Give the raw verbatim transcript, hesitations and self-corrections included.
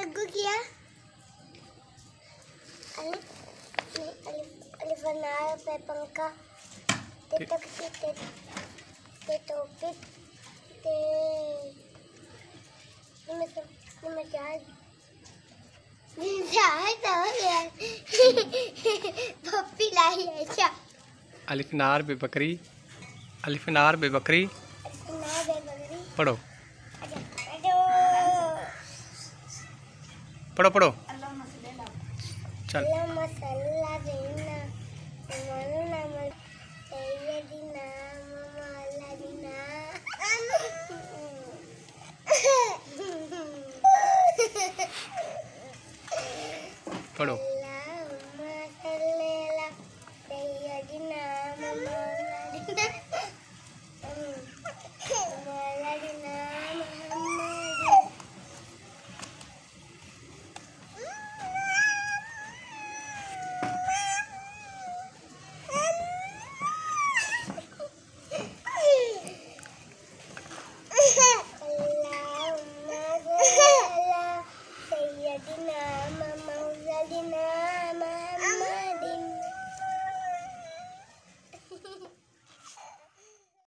को किया अलिफ नहीं अलिफ अलिफ अनार पे पंखा ते तख्ती ते ते टोपी ते निमक निमक यार निमक तो यार पप्पी लाई है क्या अलिफ नार बे बकरी अलिफ नार बे बकरी अनार बे बकरी पढ़ो पढ़ो पढ़ो चल मसाला देना मसाला मल सैयदना मौलाना पढ़ो।